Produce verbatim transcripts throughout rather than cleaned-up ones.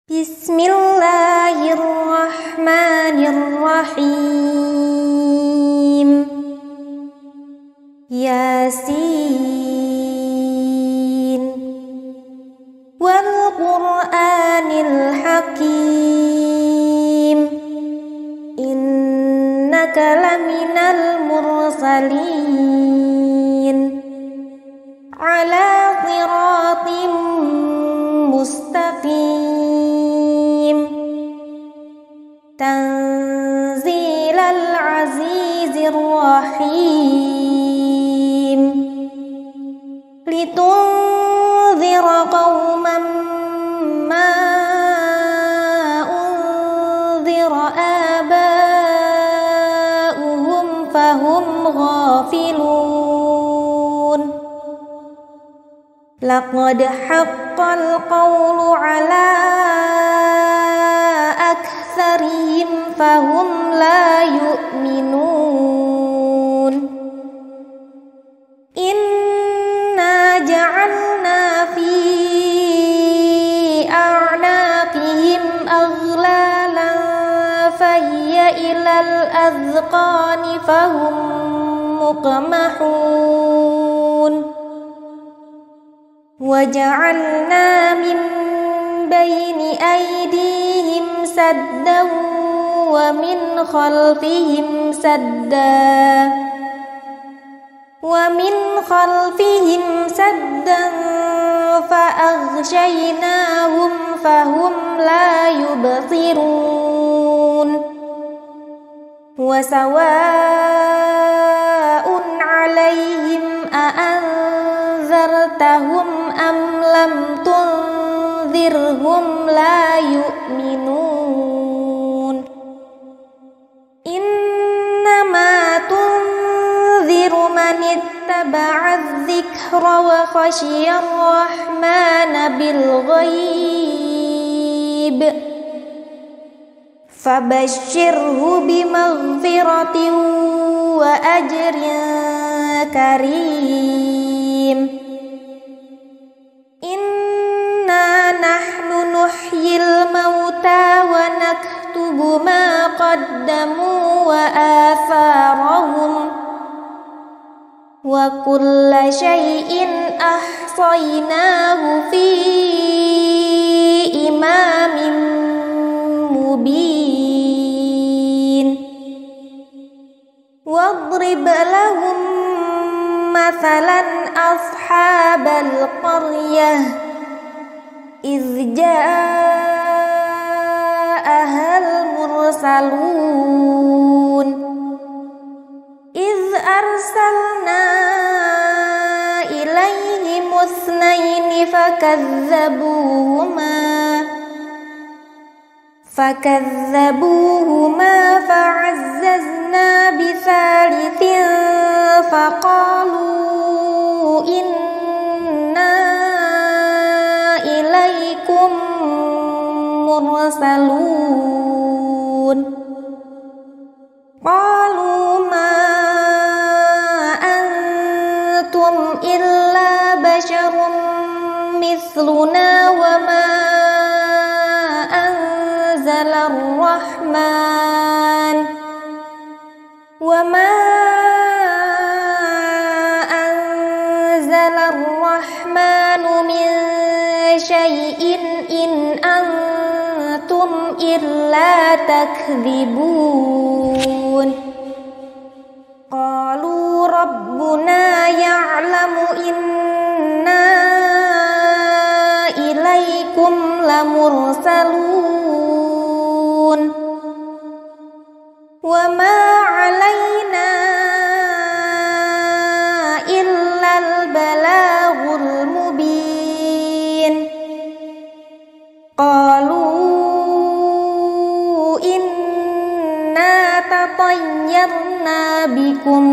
Bismillahirrahmanirrahim. Yasin wal Qur'anil Hakim. Innaka laminal mursalin ala siratim mustaqim. Tanzilal azizir rahim. Litunzira qauman ma unzira aba'uhum fahum ghafilun. Laqad haqqal qawlu ala aktharihim fahum la yu'minun. Inna ja'alna fi a'naqihim aghlalan fahiya ilal azqani fahum muqmahun. Waja'alna min bayni aydihim saddan wa min khalfihim saddan wa min khalfihim saddan fa'aghshaynahum fahum la yubsirun. Wa sawa'un 'alaihim a'anzartahum am lam tunzirhum la yu'minun. Innama tunziru man ittaba'a dzikra wa khashiya ar-rahmana bil ghaib. Fabashshirhu bimaghfiratin wa ajrin karim. Inna nahnu nuhyil mauta wa naktubu ma qaddamu wa atharahum wa kulla shay'in ahsaynahu fi imamin mubin. Wadrib lahum mathalan ashabal qaryah iz ja'ahal mursalun iz arsalna ilaihim itsnaini fakazzabuhuma fakazzabuhuma fa'azzazna bithalithin faqalu inna ilaikum mursalun. Qalu ma antum illa basharum mithluna wa ma anzalar rahman wa ma anzalar rahmanu min syai'in in antum illa takdzibun. Qalu rabbuna ya'lamu inna ilaikum lamursalun wa ma 'alaina illal balaghul mubin. Qalu inna tatayyarna bikum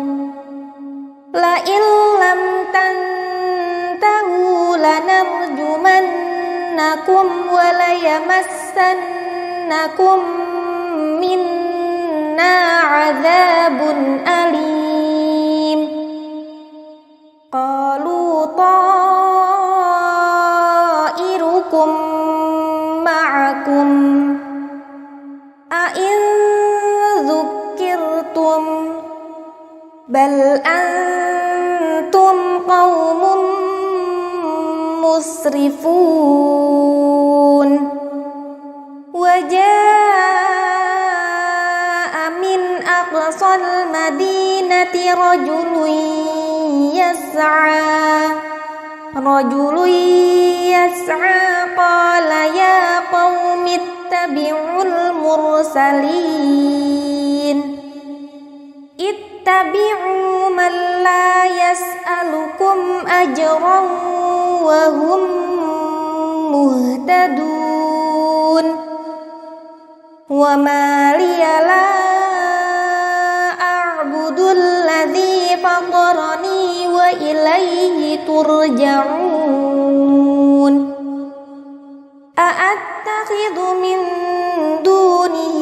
la illam tantahu lanarjumannakum wa la yamassannakum minna 'adzabun alim. Qalu ta'irukum ma'a معكم أئن ذكرتم بل أنتم قوم مسرفون وجاء من أقصى المدينة رجل يسعى رجل يسعى قال يا قوم اتبعوا المرسلين اتبعوا من لا يسألكم أجرا وهم مهتدون وما لي لا أعبد الذي فطرني وإليه ترجعون أأتخذ من دونه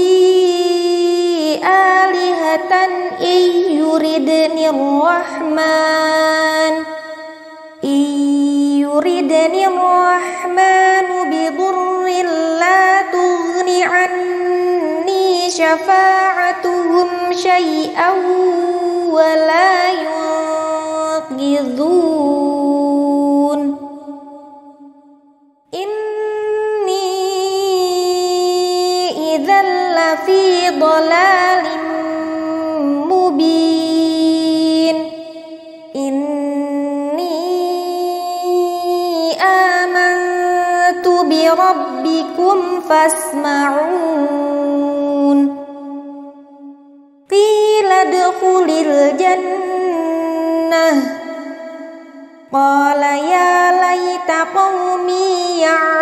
آلهة إن يردني الرحمن إن يردني الرحمن بضر لا تغن عني شفاعتهم شيئا ولا ينقذون إني إذا لفي ضلال مبين إني آمنت بربكم فاسمعون قيل ادخل الجنة قال يا ليت قومي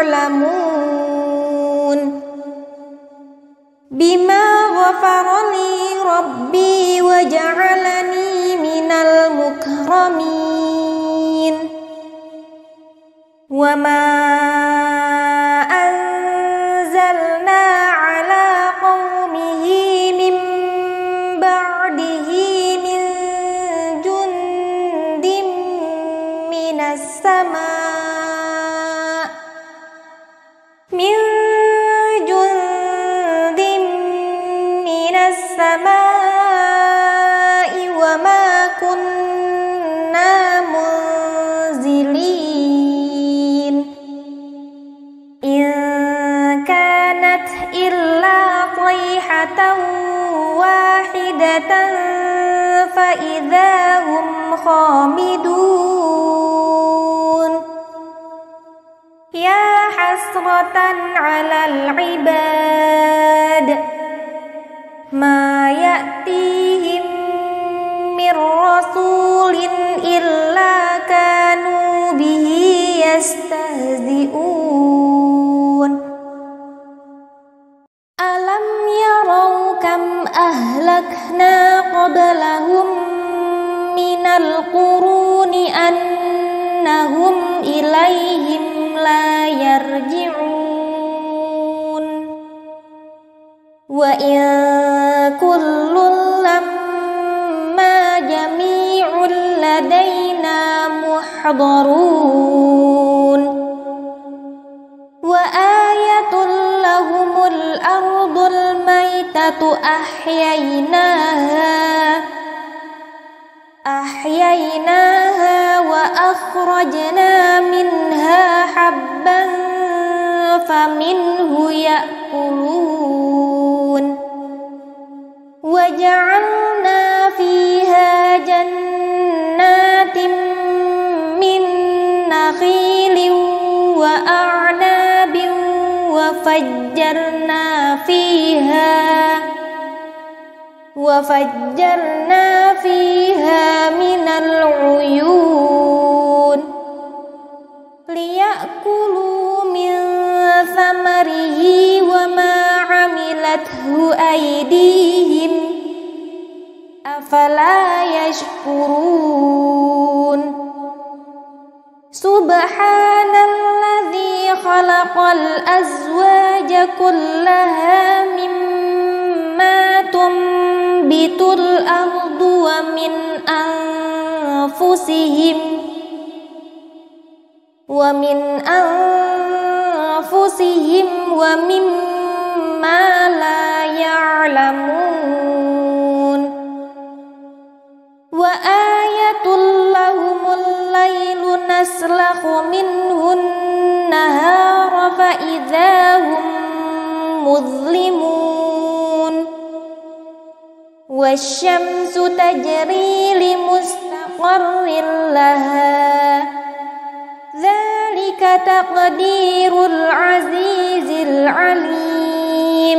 يعلمون بما غفر لي ربي وجعلني من المكرمين وما أنزلنا على قومه من بعده من جند من السماء من جند من السماء وما كنا منزلين إن كانت إلا صيحة واحدة فإذا هم خامدون يا حسرة على العباد ما يأتيهم من رسول إلا كانوا به يستهزئون ألم يروا كم أهلكنا قبلهم من القرون أنهم إليهم لا يرجعون وإن كل لما جميع لدينا محضرون وآية لهم الأرض الميتة أحييناها أحييناها وأخرجنا منها حبا فمنه يأكلون وجعلنا فيها جنات من نخيل وأعناب وفجرنا فيها وفجرنا فيها من العيون ليأكلوا من ثمره وما عملته أيديهم أفلا يشكرون سبحان الذي خلق الأزواج كلها مما تنبت الأرض ومن أنفسهم ومن أنفسهم أنفسهم ومما لا يعلمون وآية لهم الليل نسلخ منه النهار فإذا هم مظلمون والشمس تجري لمستقر لها ذلك تقدير العزيز العليم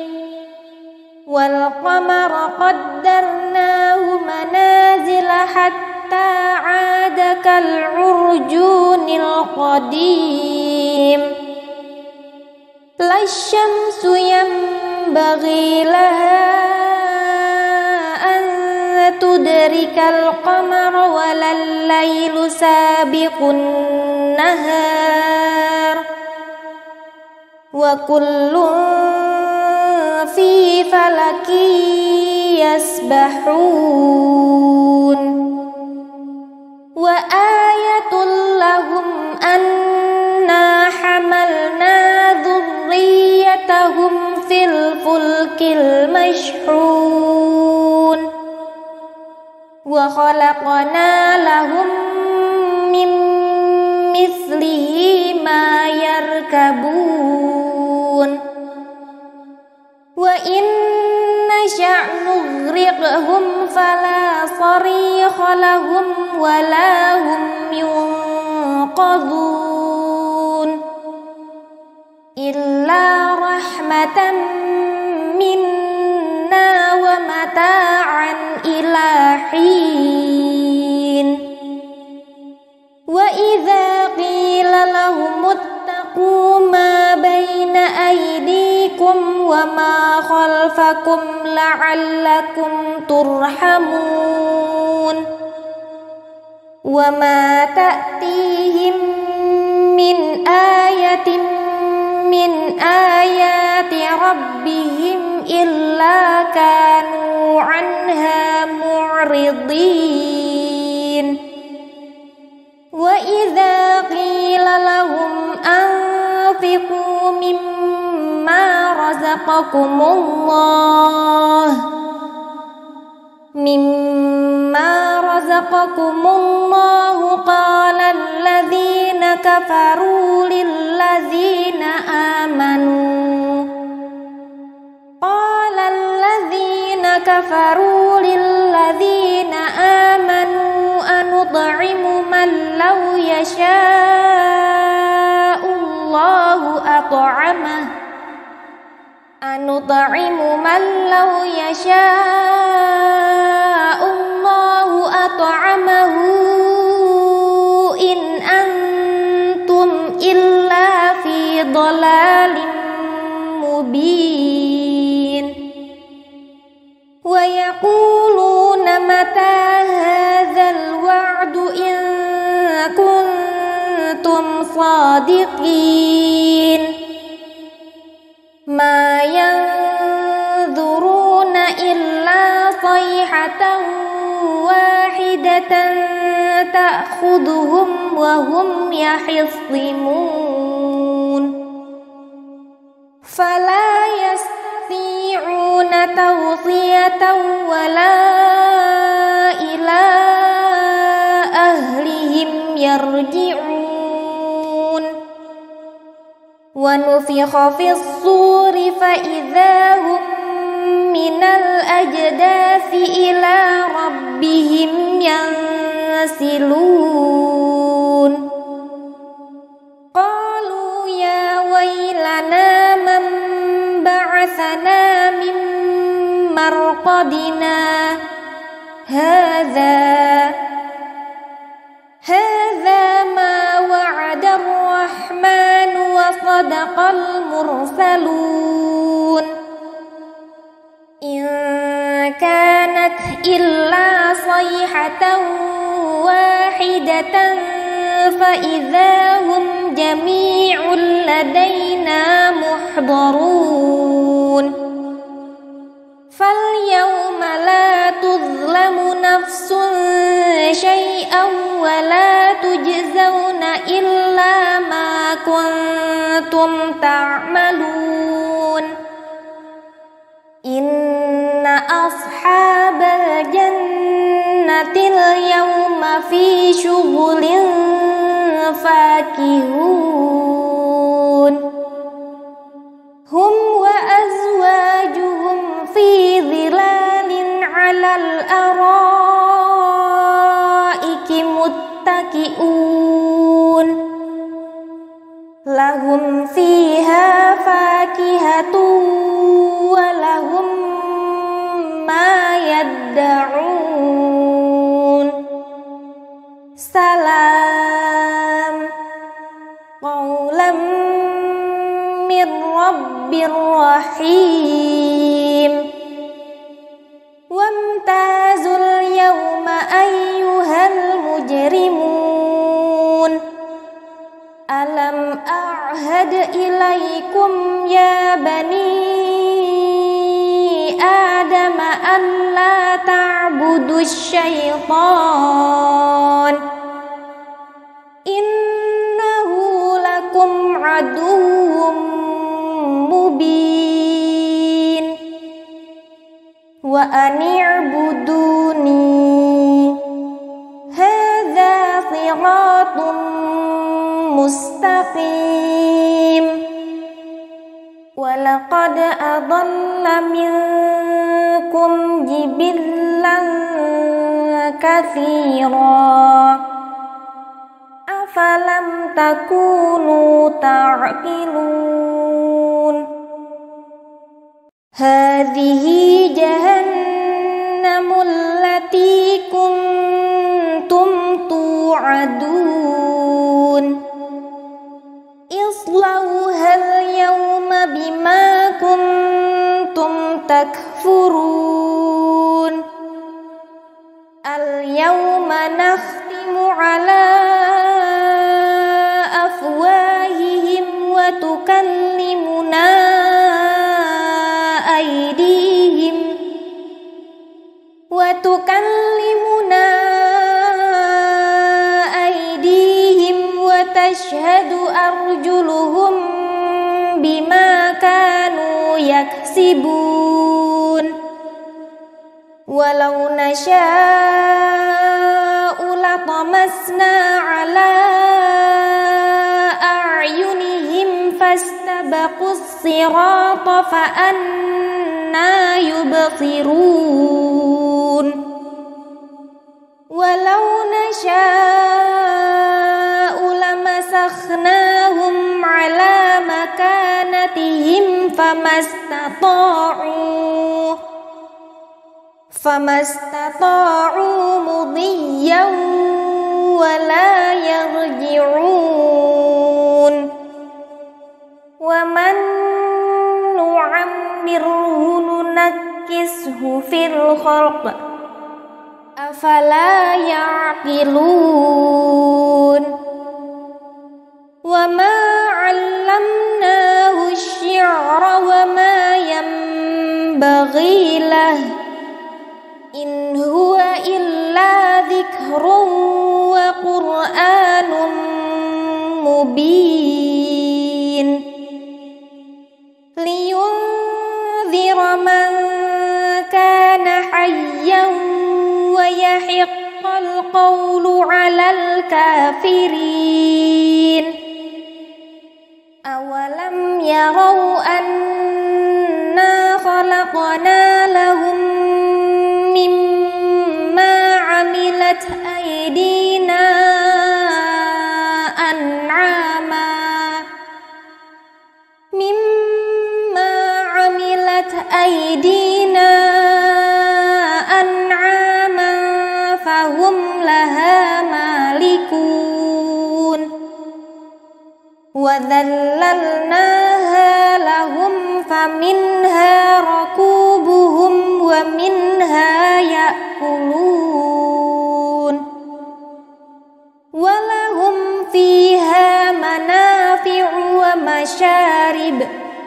والقمر قدرناه منازل حتى عاد كالعرجون القديم لا الشمس ينبغي لها أن تدرك القمر ولا الليل سابق النهار وكل في فلك يسبحون وآية لهم أنا حملنا ذريتهم في الفلك المشحون وخلقنا لهم من مثله ما يركبون وإن نشأ نغرقهم فلا صريخ لهم ولا هم ينقذون إلا رحمة منا ومتاعا إلى حين وإذا قيل لهم اتقوا ما بين أيديكم وما خلفكم لعلكم ترحمون وما تأتيهم من آية من آيات ربهم إلا كانوا عنها معرضين وإذا قيل لهم أنفقوا مما رزقكم الله مما رزقكم الله قال الذين كفروا للذين آمنوا قال الذين كفروا للذين آمنوا أنطعم من لو يشاء الله أطعمه أنطعم من لو يشاء الله أطعمه إن أنتم إلا في ضلال مبين ويقولون متى هذا الوعد إن كنتم صادقين ما ينظرون إلا صيحة واحدة تأخذهم وهم يخصمون فلا يستطيعون توصية ولا إلى أهلهم يرجعون ونفخ في الصور فإذا هم من الأجداث إلى ربهم ينسلون قالوا يا ويلنا من بعثنا من مرقدنا هذا هذا ما وعد الرحمن وصدق المرسلون إن كانت إلا صيحة واحدة فإذا هم جميع لدينا محضرون فاليوم لا تظلم نفس شيئا ولا تجزون إلا ما كنتم تعملون إن أصحاب الجنة اليوم في شغل فاكهون هم وأزواجهم في ظلال على الأرائك متكئون لهم فيها فاكهة ولهم ما يدعون سلام قولا من رب رحيم وامتازوا اليوم أيها المجرمون ألم أعهد إليكم يا بني آدم ألا تعبدوا الشيطان إنه لكم عدو مبين وأن اعبدوني هذا صراط مستقيم ولقد أضل منكم جبلا كثيرا أفلم تكونوا تعقلون هذه جهنم التي كنتم توعدون اصلوها اليوم بما كنتم تكفرون اليوم نختم على أفواههم وتكلمنا أيديهم وتكلمنا أيديهم وتشهد أرجلهم بما كانوا يكسبون ولو نشاء لطمسنا على أعينهم فاستبقوا الصراط فأنى يبصرون ولو نشاء لمسخناهم على مكانتهم فما استطاعوا فما استطاعوا مضيا ولا يرجعون ومن نعمره ننكسه في الخلق أفلا يعقلون وما علمناه الشعر وما ينبغي له إن هو إلا ذكر وقرآن مبين لينذر من كان حيا ويحق القول على الكافرين أولم يروا أنا خلقنا لهم مما عملت أيدينا أنعاما مما عملت أيدينا أنعاما فهم لها مالكون وذللناها لهم فمنها ركوبهم ومنها يأكلون ولهم فيها منافع ومشارب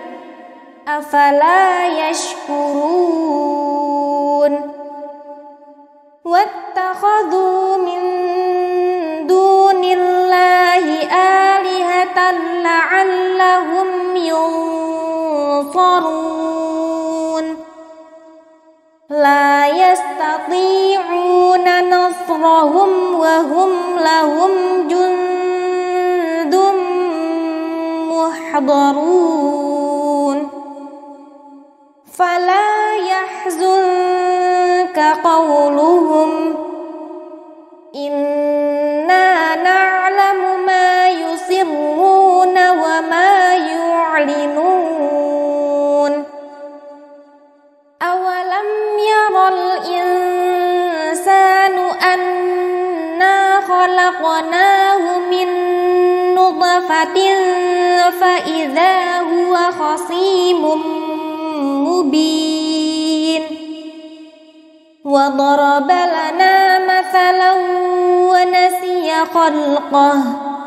أفلا يشكرون واتخذوا من دون الله آلهة لعلهم ينصرون لا يستطيعون نصرهم وهم لهم جند محضرون فلا يحزنك قولهم إنا نعلم ما يسرون وما يعلنون أولم ير الإنسان أنا خلقناه من نطفة فإذا هو خصيم مبين وضرب لنا مثلا ونسي خلقه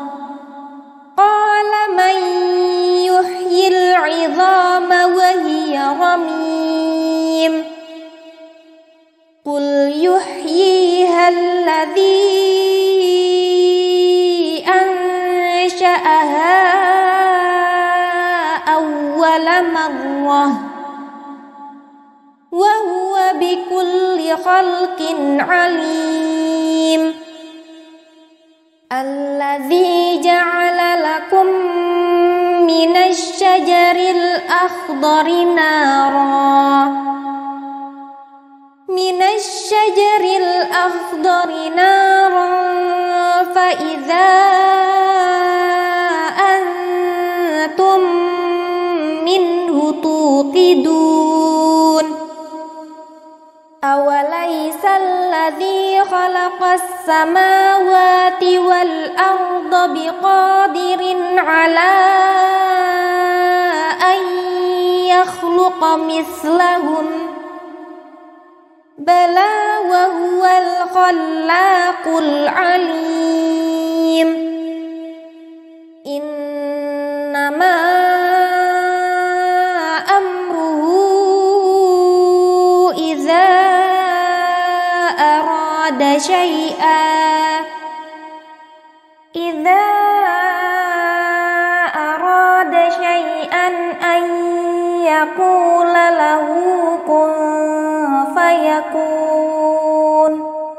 قال من يحيي العظام وهي رميم قل يحييها الذي أنشأها أول مرة وهو بكل خلق عليم الذي جعل لكم من الشجر الأخضر نارا من الشجر الأخضر نارا فإذا أنتم منه توقدون أوليس الذي خلق السماوات والأرض بقادر على أن يخلق مثلهم بلى وهو الخلاق العليم إنما أمره إذا أراد شيئا إذا أراد شيئا أن يقول له كن فيكون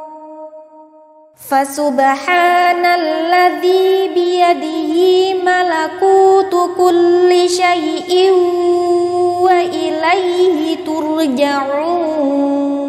فسبحان الذي بيده ملكوت كل شيء وإليه ترجعون.